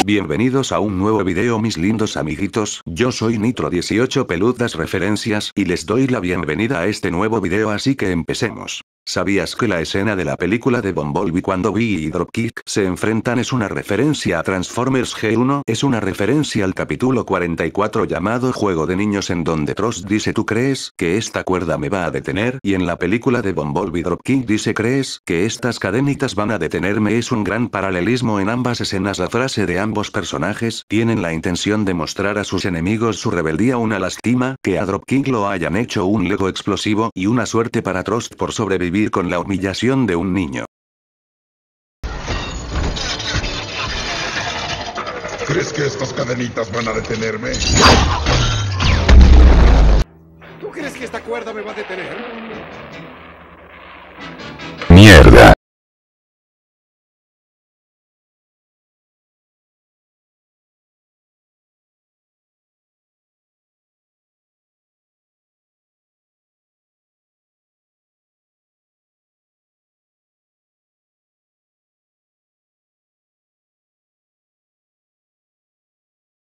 Bienvenidos a un nuevo video mis lindos amiguitos, yo soy Nitro18 Peludas Referencias y les doy la bienvenida a este nuevo video, así que empecemos. ¿Sabías que la escena de la película de Bumblebee cuando Bee y Dropkick se enfrentan es una referencia a Transformers G1? Es una referencia al capítulo 44 llamado Juego de Niños, en donde Trost dice ¿tú crees que esta cuerda me va a detener? Y en la película de Bumblebee Dropkick dice ¿crees que estas cadenitas van a detenerme? Es un gran paralelismo en ambas escenas. La frase de ambos personajes tienen la intención de mostrar a sus enemigos su rebeldía. Una lástima que a Dropkick lo hayan hecho un Lego explosivo y una suerte para Trost por sobrevivir con la humillación de un niño. ¿Crees que estas cadenitas van a detenerme? ¿Tú crees que esta cuerda me va a detener? Mierda.